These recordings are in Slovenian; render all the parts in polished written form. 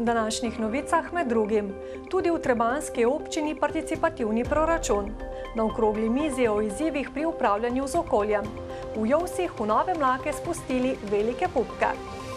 današnjih novicah med drugim tudi v trebanjski občini participativni proračun, na okrogli mizi o izzivih pri upravljanju z okoljem, v Jovsih v Nove Mlake spustili velike pupke.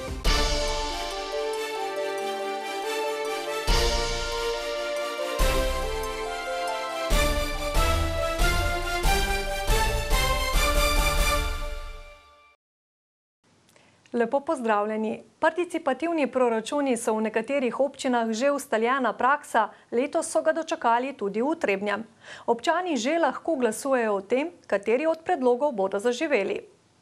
Lepo pozdravljeni. Participativni proračuni so v nekaterih občinah že ustaljena praksa, letos so ga dočakali tudi v Trebnjem. Občani že lahko glasujejo o tem, kateri od predlogov bodo zaživeli.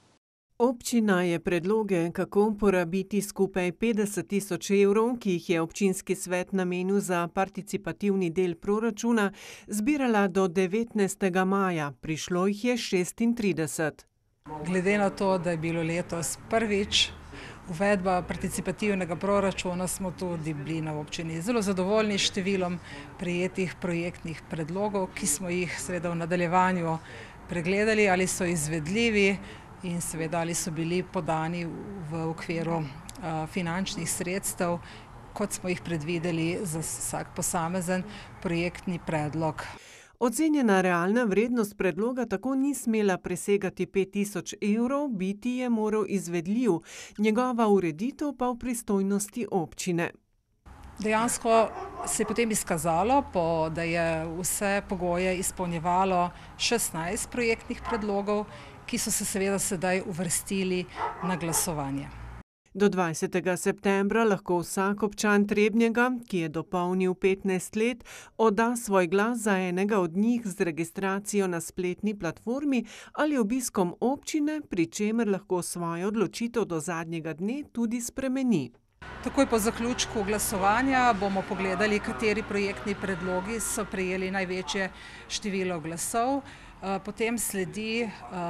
Občina je predloge, kako porabiti skupaj 50 000 evrov, ki jih je občinski svet namenil za participativni del proračuna, zbirala do 19. maja. Prišlo jih je 36. Glede na to, da je bilo letos prvič uvedba participativnega proračuna, smo tudi bili na občini zelo zadovoljni s številom prejetih projektnih predlogov, ki smo jih seveda v nadaljevanju pregledali, ali so izvedljivi in seveda ali so bili podani v okviru finančnih sredstev, kot smo jih predvideli za vsak posamezen projektni predlog. Ocenjena realna vrednost predloga tako ni smela presegati 5000 evrov, biti je moral izvedljiv, njegova ureditev pa v pristojnosti občine. Dejansko se je potem izkazalo, da je vse pogoje izpolnjevalo 16 projektnih predlogov, ki so se seveda sedaj uvrstili na glasovanje. Do 20. septembra lahko vsak občan Trebnjega, ki je dopolnil 15 let, odda svoj glas za enega od njih z registracijo na spletni platformi ali obiskom občine, pri čemer lahko svojo odločitev do zadnjega dne tudi spremeni. Takoj po zaključku glasovanja bomo pogledali, kateri projektni predlogi so prejeli največje število glasov. Potem sledi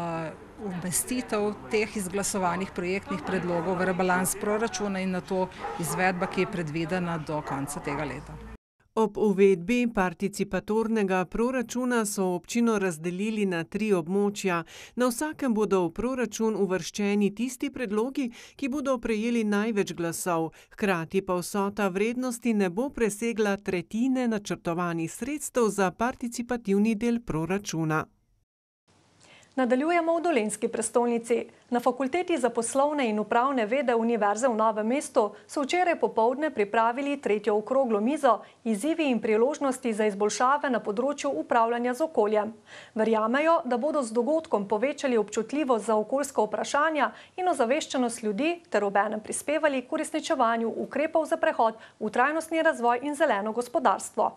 umestitev teh izglasovanih projektnih predlogov v rebalans proračuna in nato izvedba, ki je predvidena do konca tega leta. Ob uvedbi participatornega proračuna so občino razdelili na 3 območja. Na vsakem bodo v proračun uvrščeni tisti predlogi, ki bodo prejeli največ glasov, hkrati pa vsota vrednosti ne bo presegla tretjine načrtovanih sredstev za participativni del proračuna. Nadaljujemo v Dolenjski prestolnici. Na Fakulteti za poslovne in upravne vede Univerze v Novem mestu so včeraj popoldne pripravili 3. okroglo mizo Izzivi in priložnosti za izboljšave na področju upravljanja z okoljem. Verjamejo, da bodo z dogodkom povečali občutljivost za okoljska vprašanja in ozaveščenost ljudi ter obenem prispevali k uresničevanju ukrepov za prehod v trajnostni razvoj in zeleno gospodarstvo.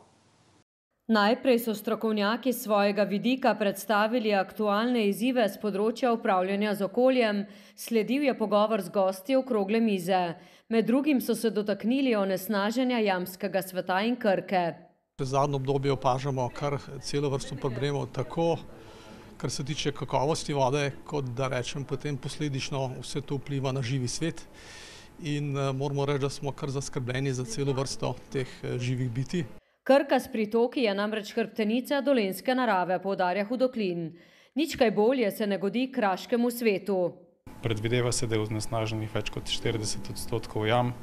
Najprej so strokovnjaki s svojega vidika predstavili aktualne izzive z področja upravljanja z okoljem, sledil je pogovor z gosti okrogle mize. Med drugim so se dotaknili onesnaženja Jamskega sveta in Krke. V zadnjem obdobju opažamo kar celo vrsto problemov, tako kar se tiče kakovosti vode, kot da rečem potem posledično vse to vpliva na živi svet. In moramo reči, da smo kar zaskrbljeni za celo vrsto teh živih bitij. Krka s pritoki je namreč hrbtenica dolenjske narave, poudarja Hudoklin. Nič kaj bolje se ne godi kraškemu svetu. Predvideva se, da je onesnaženih več kot 40% jam.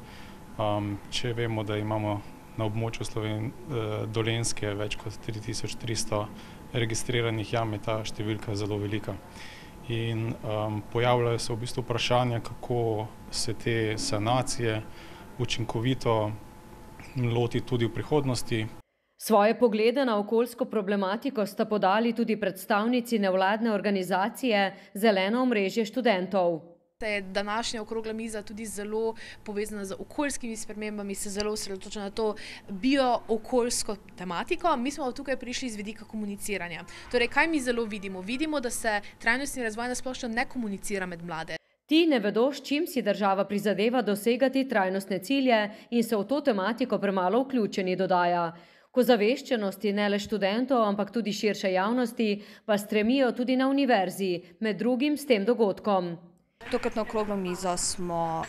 Če vemo, da imamo na območju Dolenjske več kot 3300 registriranih jam, je ta številka zelo velika. In pojavljajo se v bistvu vprašanja, kako se te sanacije učinkovito loti tudi v prihodnosti. Svoje poglede na okoljsko problematiko sta podali tudi predstavnici nevladne organizacije Zeleno omrežje študentov. Današnja okrogla miza tudi zelo povezana z okoljskimi spremembami, se zelo osredotoča na to bio-okoljsko tematiko. Mi smo tukaj prišli iz vidika komuniciranja. Torej, kaj mi zelo vidimo? Vidimo, da se trajnostni razvoj nasplošno ne komunicira med mlade. Ti ne vedo, s čim si država prizadeva dosegati trajnostne cilje in so v to tematiko premalo vključeni, dodaja. K ozaveščenosti ne le študentov, ampak tudi širše javnosti pa stremijo tudi na univerzi, med drugim s tem dogodkom. Tokratno okroglo mizo smo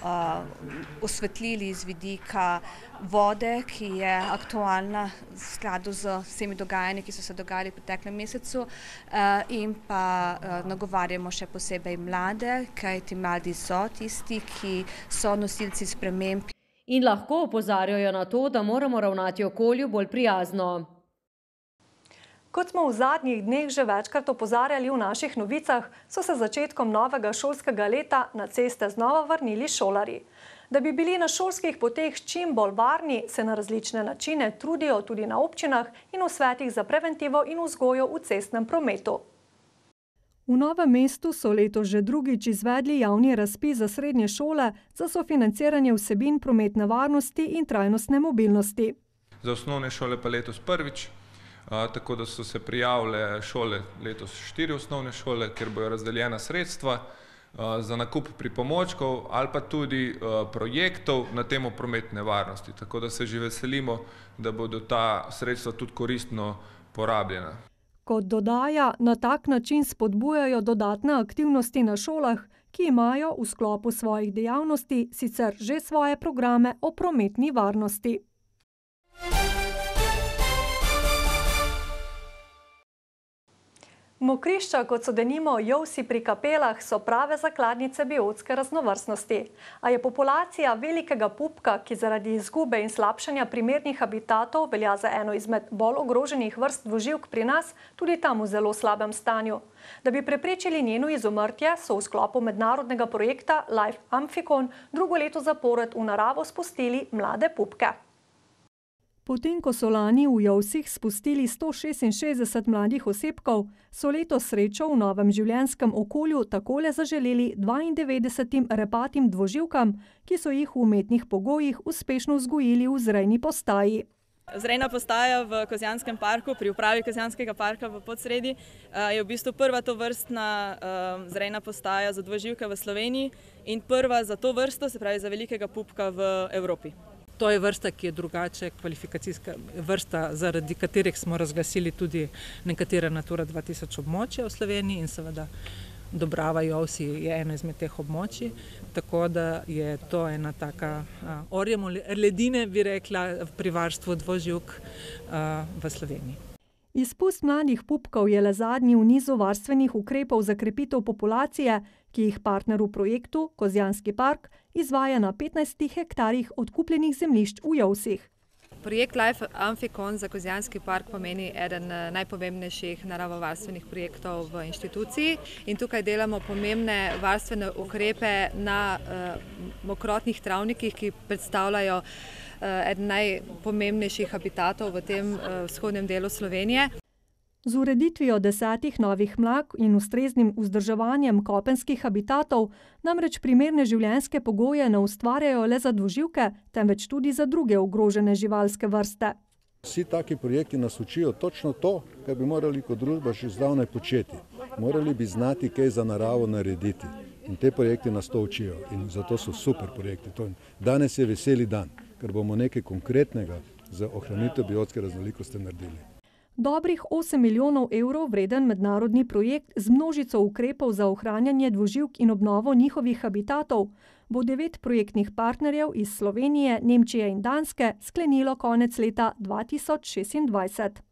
osvetlili z vidika vode, ki je aktualna v skladu z vsemi dogajanji, ki so se dogajali v preteklem mesecu, in pa nagovarjamo še posebej mlade, kajti mladi so tisti, ki so nosilci sprememb. in lahko opozarjajo na to, da moramo ravnati okolju bolj prijazno. Kot smo v zadnjih dneh že večkrat opozarjali v naših novicah, so se začetkom novega šolskega leta na ceste znova vrnili šolarji. Da bi bili na šolskih poteh čim bolj varni, se na različne načine trudijo tudi na občinah in v svetih za preventivo in vzgojo v cestnem prometu. V Novem mestu so letos že drugič izvedli javni razpis za srednje šole za sofinanciranje vsebin prometne varnosti in trajnostne mobilnosti. Za osnovne šole pa letos prvič, tako da so se prijavile šole letos 4 osnovne šole, kjer bojo razdeljena sredstva za nakup pripomočkov ali pa tudi projektov na temo prometne varnosti. Tako da se že veselimo, da bodo ta sredstva tudi koristno porabljena. Kot dodaja, na tak način spodbujajo dodatne aktivnosti na šolah, ki imajo v sklopu svojih dejavnosti sicer že svoje programe o prometni varnosti. Mokrišča, kot so denimo jovsi pri kapelah, so prave zakladnice biotske raznovrstnosti. A je populacija velikega pupka, ki zaradi izgube in slabšanja primernih habitatov velja za eno izmed bolj ogroženih vrst dvoživk pri nas, tudi tam v zelo slabem stanju. Da bi preprečili njeno izumrtje, so v sklopu mednarodnega projekta Life Amphicoon drugo leto zapored v naravo spustili mlade pupke. Potem, ko so lani v jovsih spustili 166 mladih osebkov, so letos srečo v novem življenjskem okolju takole zaželeli 92 repatim dvoživkam, ki so jih v umetnih pogojih uspešno vzgojili v vzrejni postaji. Vzrejna postaja v Kozjanskem parku, pri upravi Kozjanskega parka v Podsredi, je v bistvu prva tovrstna vzrejna postaja za dvoživke v Sloveniji in prva za to vrsto, se pravi za velikega pupka v Evropi. To je vrsta, ki je drugače kvalifikacijska vrsta, zaradi katerih smo razglasili tudi nekatera Natura 2000 območja v Sloveniji in seveda Dobrava Jovsi je eno izmed teh območij, tako da je to ena taka orjem ledine, bi rekla, pri varstvu dvoživk v Sloveniji. Izpust mladih pupkov je le zadnji v nizu varstvenih ukrepov za krepitev populacije, ki jih partner v projektu Kozjanski park izvaja na 15 hektarjih odkupljenih zemljišč v jovsih. Projekt Life Amphicoon za Kozjanski park pomeni eden najpomembnejših naravovarstvenih projektov v inštituciji in tukaj delamo pomembne varstvene ukrepe na mokrotnih travnikih, ki predstavljajo eden najpomembnejših habitatov v tem vzhodnem delu Slovenije. Z ureditvijo 10 novih mlak in ustreznim vzdrževanjem kopenskih habitatov namreč primerne življenjske pogoje ne ustvarjajo le za dvoživke, temveč tudi za druge ogrožene živalske vrste. Vsi taki projekti nas učijo točno to, kar bi morali kot družba že zdavnaj početi. Morali bi znati, kaj za naravo narediti. In te projekti nas to učijo in zato so super projekti. Danes je veseli dan, ker bomo nekaj konkretnega za ohranitev biotske raznolikosti naredili. Dobrih 8 milijonov evrov vreden mednarodni projekt z množico ukrepov za ohranjanje dvoživk in obnovo njihovih habitatov bo 9 projektnih partnerjev iz Slovenije, Nemčije in Danske sklenilo konec leta 2026.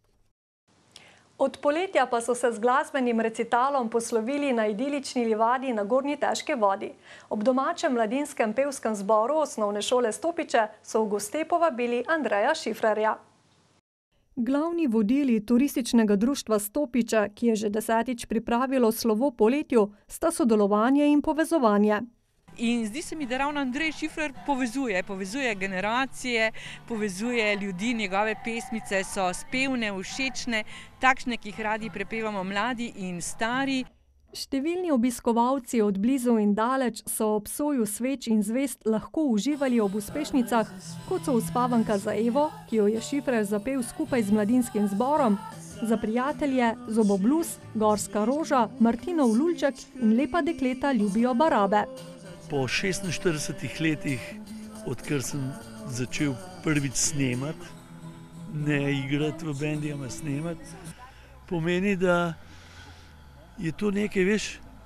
Od poletja pa so se z glasbenim recitalom poslovili na idilični livadi na Gornji Težki vodi. Ob domačem mladinskem pevskem zboru osnovne šole Stopiče so v goste povabili Andreja Šifrerja. Glavni vodili turističnega društva Stopiče, ki je že 10. pripravilo slovo poletju, sta sodelovanje in povezovanje. In zdi se mi, da ravno Andrej Šifrer povezuje generacije, povezuje ljudi, njegove pesmice so spevne, všečne, takšne, ki jih radi prepevamo mladi in stari. Številni obiskovalci od blizu in daleč so ob soju sveč in zvezd lahko uživali ob uspešnicah, kot so Uspavanka za Evo, ki jo je Šifrer zapel skupaj z mladinskim zborom, Za prijatelje Zoboblus, Gorska roža, Martinov lulček in Lepa dekleta ljubijo barabe. Po 46 letih, odkar sem začel prvič snemati, ne igrati v bendi, ampak snemati, pomeni, da je to nekaj, veš,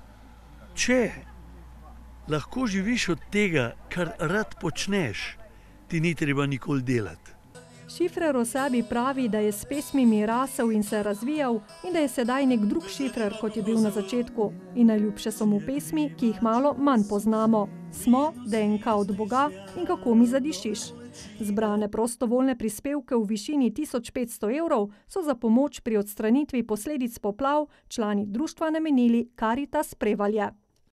če lahko živiš od tega, kar rad počneš, ti ni treba nikoli delati. Šifrer o sebi pravi, da je s pesmimi rasel in se razvijal in da je sedaj nek drug Šifrer, kot je bil na začetku. In najljubše so mu pesmi, ki jih malo manj poznamo. Smo, DNK od Boga in Kako mi zadišiš. Zbrane prostovoljne prispevke v višini 1500 evrov so za pomoč pri odstranitvi posledic poplav člani društva namenili Karitas Prevalje.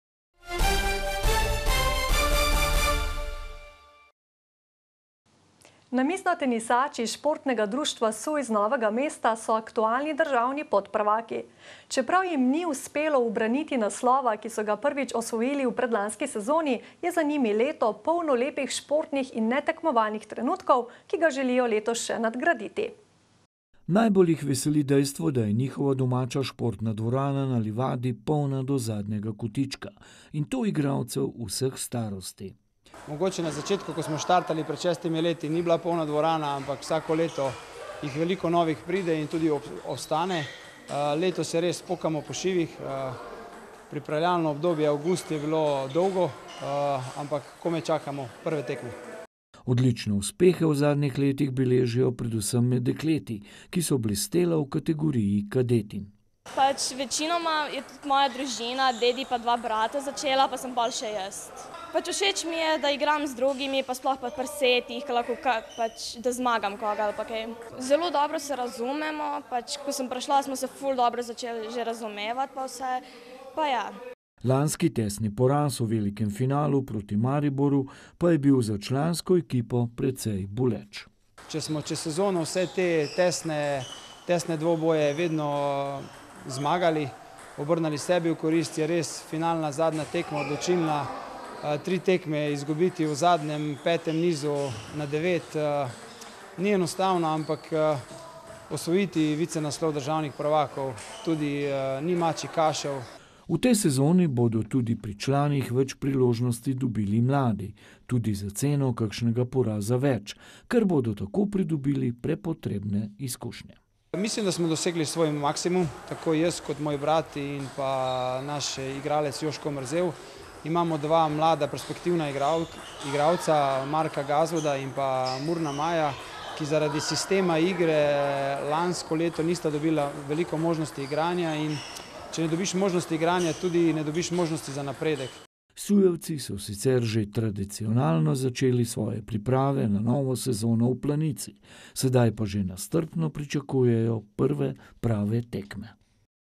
Namiznotenisači športnega društva SU iz Novega mesta so aktualni državni podprvaki. Čeprav jim ni uspelo ubraniti naslova, ki so ga prvič osvojili v predlanski sezoni, je za njimi leto polno lepih športnih in netekmovalnih trenutkov, ki ga želijo letos še nadgraditi. Najbolj jih veseli dejstvo, da je njihova domača športna dvorana na livadi polna do zadnjega kotička. In to igralcev vseh starosti. Mogoče na začetku, ko smo štartali pred 6 leti, ni bila polna dvorana, ampak vsako leto jih veliko novih pride in tudi ostane. Letos se res pokamo po šivih. Pripravljalno obdobje avgust je bilo dolgo, ampak komaj čakamo prve tekme. Odlične uspehe v zadnjih letih beležijo predvsem med dekleti, ki so blestela v kategoriji kadetin. Večinoma je tudi moja družina, dedi pa 2 brata začela, pa sem bolj še jaz. Všeč mi je, da igram z drugimi, pa sploh pa pri setih, da zmagam koga ali pa kaj. Zelo dobro se razumemo, ko sem prišla, smo se ful dobro začeli že razumevati, pa vse, pa ja. Lanski tesni poraz v velikem finalu proti Mariboru pa je bil za člansko ekipo precej boleč. Če smo čez sezono vse te tesne dvoboje vedno zmagali, obrnali sebi v korist, je res finalna zadnja tekma odločilna. 3 tekme izgubiti v zadnjem 5. nizu na 9 ni enostavno, ampak osvojiti vicenaslov državnih prvakov tudi ni mačji kašev. V tej sezoni bodo tudi pri članih več priložnosti dobili mladi, tudi za ceno kakšnega poraza več, ker bodo tako pridobili prepotrebne izkušnje. Mislim, da smo dosegli svoj maksimum, tako jaz kot moj brat in pa naš igralec Joško Mrzel. Imamo 2 mlada perspektivna igralca, Marka Gazvoda in pa Murna Maja, ki zaradi sistema igre lansko leto nista dobila veliko možnosti igranja in če ne dobiš možnosti igranja, tudi ne dobiš možnosti za napredek. Sujevci so sicer že tradicionalno začeli svoje priprave na novo sezono v Planici, sedaj pa že nestrpno pričakujejo prve prave tekme.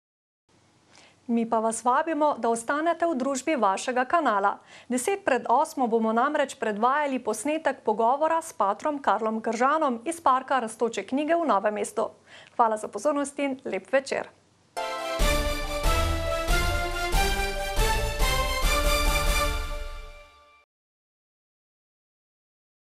Mi pa vas vabimo, da ostanete v družbi vašega kanala. 7:50 bomo namreč predvajali posnetek pogovora s patrom Karlom Kržanom iz parka Rastoče knjige v Novem mestu. Hvala za pozornost in lep večer.